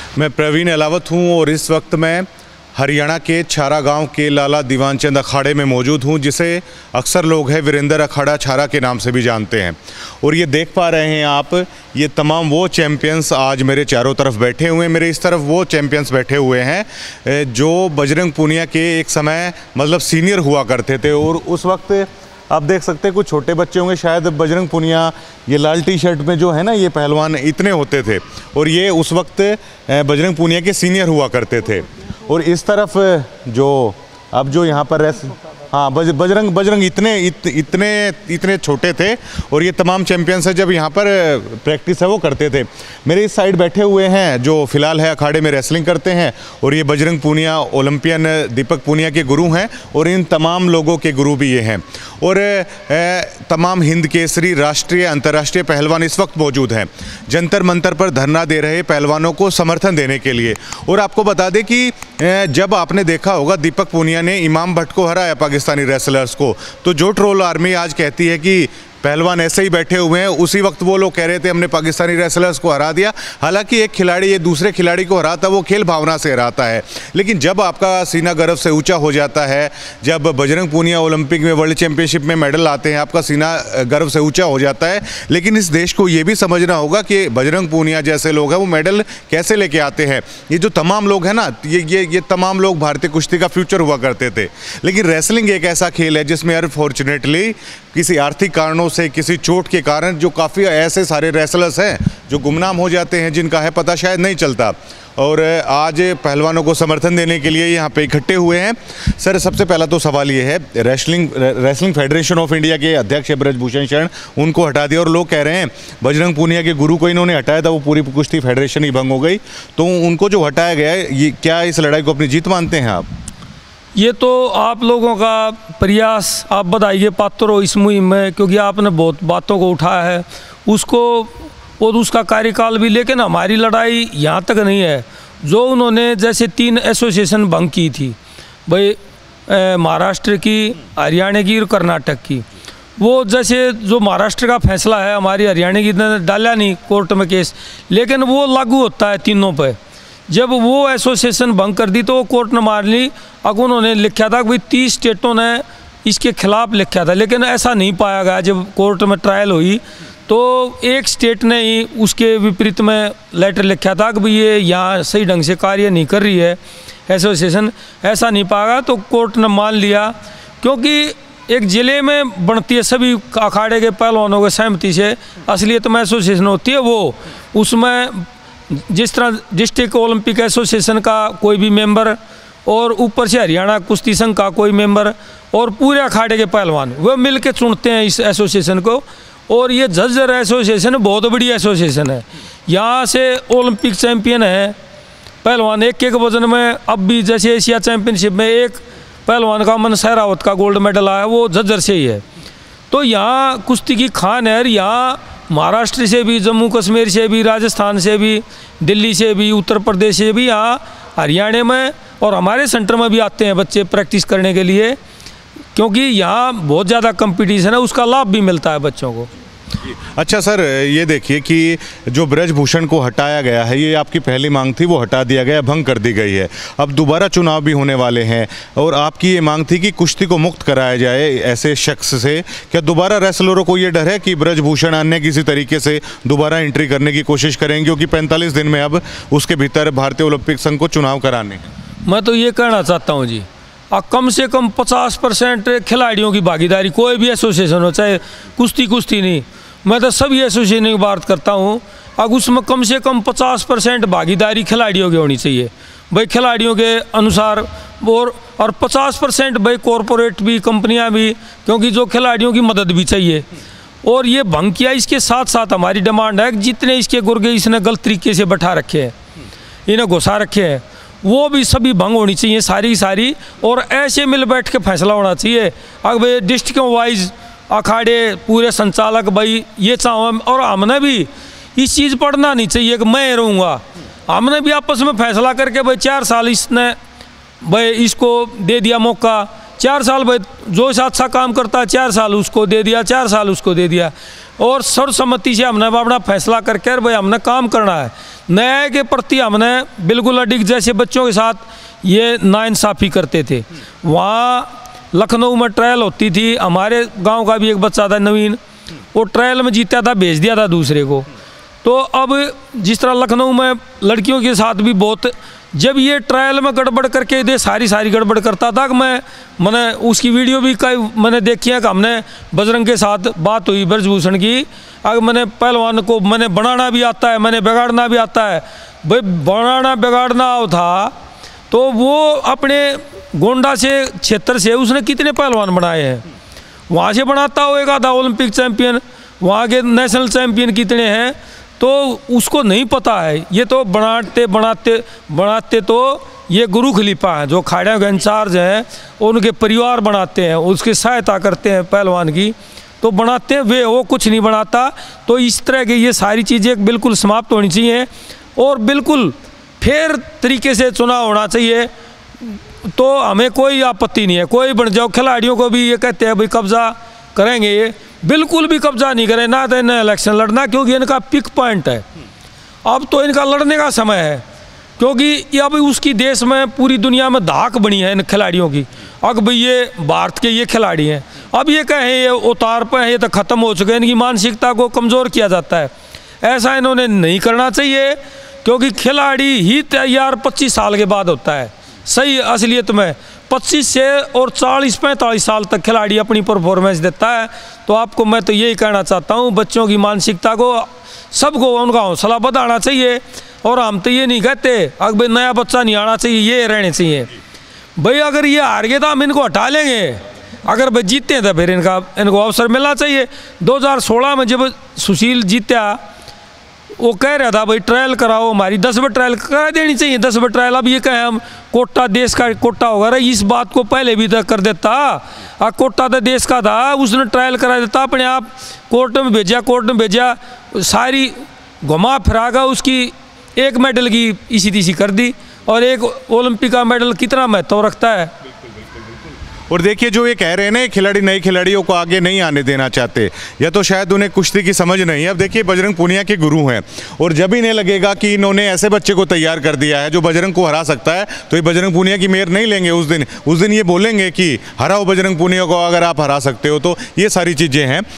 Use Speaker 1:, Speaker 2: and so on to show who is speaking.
Speaker 1: मैं प्रवीण अलावत हूं और इस वक्त मैं हरियाणा के छारा गांव के लाला दीवान चंद अखाड़े में मौजूद हूं, जिसे अक्सर लोग हैं वीरेंद्र अखाड़ा छारा के नाम से भी जानते हैं। और ये देख पा रहे हैं आप, ये तमाम वो चैम्पियंस आज मेरे चारों तरफ बैठे हुए हैं। मेरे इस तरफ वो चैम्पियंस बैठे हुए हैं जो बजरंग पूनिया के एक समय मतलब सीनियर हुआ करते थे। और उस वक्त आप देख सकते हैं कुछ छोटे बच्चे होंगे, शायद बजरंग पूनिया ये लाल टी शर्ट में जो है ना, ये पहलवान इतने होते थे और ये उस वक्त बजरंग पूनिया के सीनियर हुआ करते थे। और इस तरफ जो अब जो यहाँ पर बजरंग इतने छोटे थे और ये तमाम चैंपियंस है जब यहाँ पर प्रैक्टिस है वो करते थे। मेरे इस साइड बैठे हुए हैं जो फिलहाल है अखाड़े में रेसलिंग करते हैं, और ये बजरंग पूनिया ओलंपियन दीपक पूनिया के गुरु हैं और इन तमाम लोगों के गुरु भी ये हैं। और तमाम हिंद केसरी राष्ट्रीय अंतर्राष्ट्रीय पहलवान इस वक्त मौजूद हैं, जंतर मंतर पर धरना दे रहे पहलवानों को समर्थन देने के लिए। और आपको बता दें कि जब आपने देखा होगा दीपक पूनिया ने इमाम भट्ट को हराया पाकिस्तानी रेसलर्स को, तो जो ट्रोल आर्मी आज कहती है कि पहलवान ऐसे ही बैठे हुए हैं, उसी वक्त वो लोग कह रहे थे हमने पाकिस्तानी रेसलर्स को हरा दिया। हालांकि एक खिलाड़ी ये दूसरे खिलाड़ी को हराता, वो खेल भावना से हराता है। लेकिन जब आपका सीना गर्व से ऊंचा हो जाता है, जब बजरंग पूनिया ओलंपिक में वर्ल्ड चैंपियनशिप में मेडल आते हैं, आपका सीना गर्व से ऊंचा हो जाता है। लेकिन इस देश को ये भी समझना होगा कि बजरंग पूनिया जैसे लोग हैं वो मेडल कैसे लेके आते हैं। ये जो तमाम लोग हैं ना, ये तमाम लोग भारतीय कुश्ती का फ्यूचर हुआ करते थे। लेकिन रेसलिंग एक ऐसा खेल है जिसमें अनफॉर्चुनेटली किसी आर्थिक कारणों से, किसी चोट के कारण जो काफ़ी ऐसे सारे रेसलर्स हैं जो गुमनाम हो जाते हैं, जिनका है पता शायद नहीं चलता। और आज पहलवानों को समर्थन देने के लिए यहाँ पे इकट्ठे हुए हैं। सर, सबसे पहला तो सवाल ये है, रेसलिंग फेडरेशन ऑफ इंडिया के अध्यक्ष ब्रजभूषण शरण, उनको हटा दिया और लोग कह रहे हैं बजरंग पूनिया के गुरु को इन्होंने हटाया था, वो पूरी कुश्ती फेडरेशन ही भंग हो गई। तो उनको जो हटाया गया है, ये क्या इस लड़ाई को अपनी जीत मानते हैं आप?
Speaker 2: ये तो आप लोगों का प्रयास, आप बताइए पात्र हो इस मुहिम में, क्योंकि आपने बहुत बातों को उठाया है उसको और उसका कार्यकाल भी। लेकिन हमारी लड़ाई यहाँ तक नहीं है। जो उन्होंने जैसे 3 एसोसिएशन भंग की थी भाई, महाराष्ट्र की, हरियाणा की और कर्नाटक की, वो जैसे जो महाराष्ट्र का फैसला है, हमारी हरियाणा की ने डाला नहीं कोर्ट में केस, लेकिन वो लागू होता है तीनों पे। जब वो एसोसिएशन भंग कर दी तो वो कोर्ट ने मान ली। अब उन्होंने लिखा था कि भाई 30 स्टेटों ने इसके खिलाफ लिखा था, लेकिन ऐसा नहीं पाया गया। जब कोर्ट में ट्रायल हुई तो एक स्टेट ने ही उसके विपरीत में लेटर लिखा था कि भाई ये यहाँ सही ढंग से कार्य नहीं कर रही है एसोसिएशन, ऐसा नहीं पाएगा। तो कोर्ट ने मान लिया, क्योंकि एक ज़िले में बनती है सभी अखाड़े के पहलवानों के सहमति से असलियत में एसोसिएशन होती है। वो उसमें जिस तरह डिस्ट्रिक्ट ओलंपिक एसोसिएशन का कोई भी मेंबर और ऊपर से हरियाणा कुश्ती संघ का कोई मेंबर और पूरे अखाड़े के पहलवान वो मिल के चुनते हैं इस एसोसिएशन को। और ये झज्जर एसोसिएशन बहुत बड़ी एसोसिएशन है। यहाँ से ओलंपिक चैंपियन है पहलवान एक वजन में। अब भी जैसे एशिया चैंपियनशिप में एक पहलवान का मन सहरावत का गोल्ड मेडल आया, वो झज्जर से ही है। तो यहाँ कुश्ती की खान है। यहाँ महाराष्ट्र से भी, जम्मू कश्मीर से भी, राजस्थान से भी, दिल्ली से भी, उत्तर प्रदेश से भी, यहाँ हरियाणा में और हमारे सेंटर में भी आते हैं बच्चे प्रैक्टिस करने के लिए, क्योंकि यहाँ बहुत ज़्यादा कंपटीशन है, उसका लाभ भी मिलता है बच्चों को।
Speaker 1: अच्छा सर, ये देखिए कि जो ब्रजभूषण को हटाया गया है, ये आपकी पहली मांग थी, वो हटा दिया गया, भंग कर दी गई है। अब दोबारा चुनाव भी होने वाले हैं और आपकी ये मांग थी कि कुश्ती को मुक्त कराया जाए ऐसे शख्स से। क्या दोबारा रेसलरों को ये डर है कि ब्रजभूषण अन्य किसी तरीके से दोबारा एंट्री करने की कोशिश करेंगे, क्योंकि 45 दिन में अब उसके भीतर भारतीय ओलंपिक संघ को चुनाव कराने हैं?
Speaker 2: मैं तो ये कहना चाहता हूँ जी, कम से कम 50% खिलाड़ियों की भागीदारी, कोई भी एसोसिएशन हो, चाहे कुश्ती नहीं, मैं तो सभी एसोसिएशन की बात करता हूँ। अब उसमें कम से कम 50% भागीदारी खिलाड़ियों की होनी चाहिए भाई, खिलाड़ियों के अनुसार। और 50% भाई कॉरपोरेट भी, कंपनियाँ भी, क्योंकि जो खिलाड़ियों की मदद भी चाहिए। और ये भंग किया, इसके साथ साथ हमारी डिमांड है कि जितने इसके गुर्गे इसने गलत तरीके से बैठा रखे हैं, इन्हें घुसा रखे हैं, वो भी सभी भंग होनी चाहिए सारी। और ऐसे मिल बैठ के फैसला होना चाहिए। अब भाई डिस्ट्रिक्टों वाइज अखाड़े पूरे संचालक भाई ये चाहो, और हमने भी इस चीज़ पढ़ना नहीं चाहिए कि मैं रहूँगा। हमने भी आपस में फैसला करके भाई 4 साल इसने भाई इसको दे दिया मौका, 4 साल भाई जो अच्छा काम करता है 4 साल उसको दे दिया, 4 साल उसको दे दिया। और सर्वसम्मति से हमने अपना फैसला करके भाई हमने काम करना है। न्याय के प्रति हमने बिल्कुल अडिग, जैसे बच्चों के साथ ये नाइंसाफ़ी करते थे। वहाँ लखनऊ में ट्रायल होती थी, हमारे गांव का भी एक बच्चा था नवीन, वो ट्रायल में जीता था, भेज दिया था दूसरे को। तो अब जिस तरह लखनऊ में लड़कियों के साथ भी बहुत, जब ये ट्रायल में गड़बड़ करके दे सारी गड़बड़ करता था कि मैंने उसकी वीडियो भी कई मैंने देखी है कि हमने बजरंग के साथ बात हुई ब्रजभूषण की, अगर मैंने पहलवान को मैंने बनाना भी आता है, मैंने बिगाड़ना भी आता है। भाई बनाना बिगाड़ना था तो वो अपने गोंडा से क्षेत्र से उसने कितने पहलवान बनाए हैं, वहाँ से बनाता होएगा था ओलंपिक चैंपियन, वहाँ के नेशनल चैंपियन कितने हैं, तो उसको नहीं पता है। ये तो बनाते तो ये गुरु खलीफा हैं जो अखाड़े के इंचार्ज हैं, उनके परिवार बनाते हैं, उसकी सहायता करते हैं पहलवान की, तो बनाते हैं वे, वो कुछ नहीं बनाता। तो इस तरह की ये सारी चीज़ें बिल्कुल समाप्त होनी चाहिए और बिल्कुल फेयर तरीके से चुनाव होना चाहिए। तो हमें कोई आपत्ति नहीं है, कोई बन जाओ। खिलाड़ियों को भी ये कहते हैं भाई कब्जा करेंगे, ये बिल्कुल भी कब्जा नहीं करें ना, तो इन्हें इलेक्शन लड़ना, क्योंकि इनका पिक पॉइंट है। अब तो इनका लड़ने का समय है, क्योंकि अब उसकी देश में पूरी दुनिया में धाक बनी है इन खिलाड़ियों की। अब भाई ये भारत के ये खिलाड़ी हैं, अब ये कहें ये उतार पे हैं, ये तो ख़त्म हो चुके हैं, इनकी मानसिकता को कमज़ोर किया जाता है। ऐसा इन्होंने नहीं करना चाहिए, क्योंकि खिलाड़ी ही तैयार 25 साल के बाद होता है सही असलियत में। 25 से और 40-45 साल तक खिलाड़ी अपनी परफॉर्मेंस देता है। तो आपको मैं तो यही कहना चाहता हूँ, बच्चों की मानसिकता को सबको उनका हौसला बढ़ाना चाहिए। और हम तो ये नहीं कहते अब भाई नया बच्चा नहीं आना चाहिए, ये रहने चाहिए भाई। अगर ये हार गए तो हम इनको हटा लेंगे, अगर भाई जीतते हैं तो फिर इनको अवसर मिलना चाहिए। 2016 में जब सुशील जीता, वो कह रहा था भाई ट्रायल कराओ, हमारी 10 बार ट्रायल करा देनी चाहिए, 10 बार ट्रायल। अब ये कहें हम कोटा देश का कोटा होगा, इस बात को पहले भी तो कर देता। कोटा तो देश का था, उसने ट्रायल करा देता, अपने आप कोर्ट में भेजा, सारी घुमा फिरागा उसकी एक मेडल की इसी तीसी कर दी। और एक ओलंपिक का मेडल कितना महत्व रखता है।
Speaker 1: और देखिए जो ये कह रहे हैं ना, खिलाड़ी नए खिलाड़ियों को आगे नहीं आने देना चाहते, या तो शायद उन्हें कुश्ती की समझ नहीं है। अब देखिए बजरंग पूनिया के गुरु हैं, और जब इन्हें लगेगा कि इन्होंने ऐसे बच्चे को तैयार कर दिया है जो बजरंग को हरा सकता है, तो ये बजरंग पूनिया की मेहर नहीं लेंगे। उस दिन ये बोलेंगे कि हराओ बजरंग पूनिया को, अगर आप हरा सकते हो तो। ये सारी चीज़ें हैं।